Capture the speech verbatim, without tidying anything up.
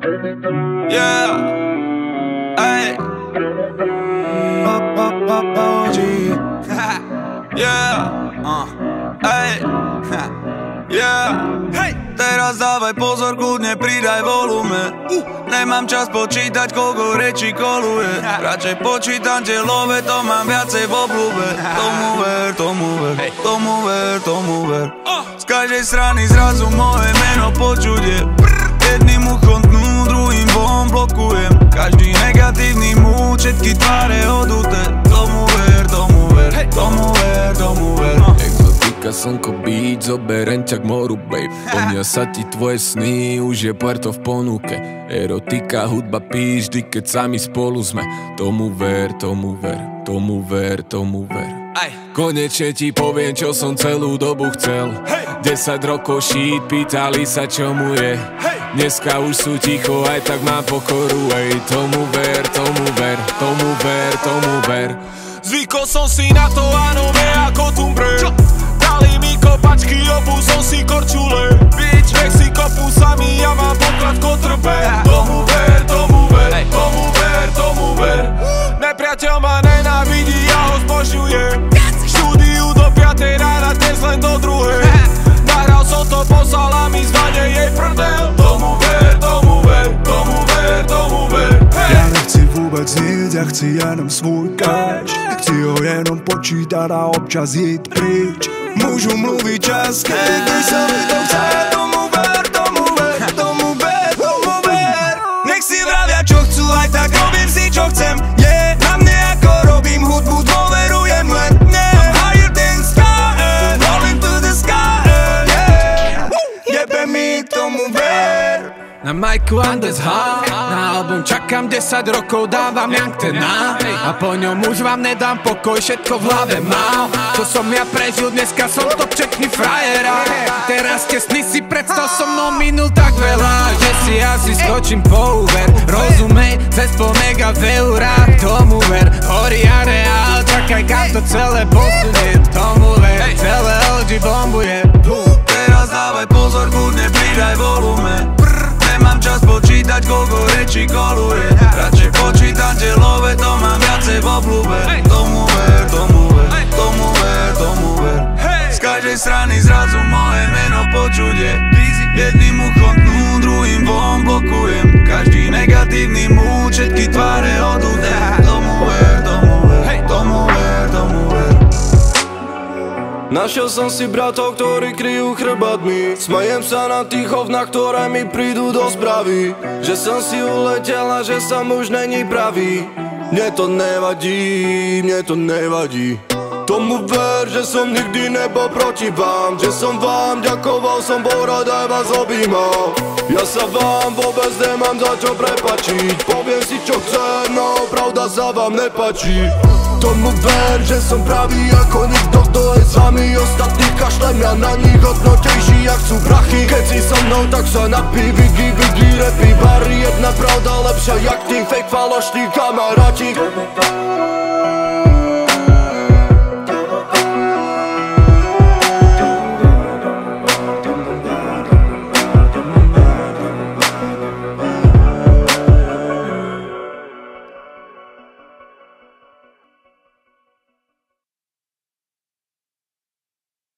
Yeah, ej. Yeah, uh, ej. Yeah, hej. Teraz dávaj pozor, kľudne pridaj volume. Nemám čas počítať, koľko rečí koluje. Radšej počítam tie love, to mám viacej v obľúbe. Tomu ver, tomu ver, tomu ver, tomu ver. Z každej strany zrazu moje meno počuť je. Jedným uchom dnu, druhým von blokujem. Každý negatívny múd, všetky tváre oduté. Tomu ver, tomu ver, tomu ver, tomu ver. Exotika, slnko, beat, zoberem ťa k moru, babe. Plnia sa ti tvoje sny, už je Puerto v ponuke. Erotika, hudba, píš, vždy keď sami spolu sme. Tomu ver, tomu ver, tomu ver, tomu ver. Konečne ti poviem, čo som celú dobu chcel. Desať rokov šít, pýtali sa, čo mu je. Dneska už sú ticho, aj tak mám pokoru. Ej, tomu ver, tomu ver, tomu ver, tomu ver. Zvykol som si na to, áno, vie ako tumbre. Dali mi kopačky, obu som si korčule. Bitch, nech si kopú sami, ja mám poklad kotrbe. Tomu ver, tomu ver, tomu ver, tomu ver. Nepriateľ ma nenávidí, ja ho zbožňujem. Štúdiu do piatej rána, dnes len do druhej. Nahral som to, poslal a mi zvane jej prdel. Tomu ver, tomu ver, tomu ver, tomu ver. Ja nechci vôbec nič, ja chci jenom svůj cash. Chci ho jenom počítať a občas jít pryč. Môžu mluviť česky, když sa mi to chce. Tomu ver, tomu ver, tomu ver, tomu ver. Nech si vravia čo chcú, aj tak robím si čo chcem. Yeah, na mne ako robím hudbu, dôverujem len mne. I'm higher than sky, rolling to the sky, yeah. Jebe mi, tomu ver. Na majku Andes H, na album čakám desať rokov, dávam Young Tena. A po ňom už vám nedám pokoj, všetko v hlave mám. Čo som ja prežil, dneska som to všetký frajera. Teraz tie sny si predstav so mnou minul tak veľa, že si asi skočím po Uber. Rozumej, cez pol mega v eurách, tomu ver. Horí areál, čakaj kam to celé posunie. Tomu ver, celé el gé bombuje. Teraz dávaj pozor, kľudne pridaj volume. Nemám čas počítať, koľko rečí koluje. Radšej počítam tie love, to mám viacej v obľúbe. Tomu ver, tomu ver, tomu ver, tomu ver. Z každej strany zrazu moje meno počuť je. Jedným uchom dnu, druhým von blokujem. Každý negatívny múd, všetky tváre oduté. Tomu ver, tomu ver, tomu ver, tomu ver. Našiel som si bratov, ktorí kryjú chrbátmi. Smejem sa na tých hovnách, ktoré mi prídu do správy. Že som si uletel a že som už není pravý. Mne to nevadí, mne to nevadí. Tomu ver, že som nikdy nebol proti vám. Že som vám ďakoval, som bol rád aj vás objímal. Ja sa vám vôbec nemám za čo prepačiť. Poviem si čo chcem, no pravda sa vám nepačí. Tomu ver, že som pravý ako nikto, kto je s vami. Ostatní kašlem ja na nich, hodnotejší jak sú prachy. Keď si so mnou, tak sa napí, vigi, vigi, repí, bary. Jedna pravda lepšia jak tým fake falošní kamaráti.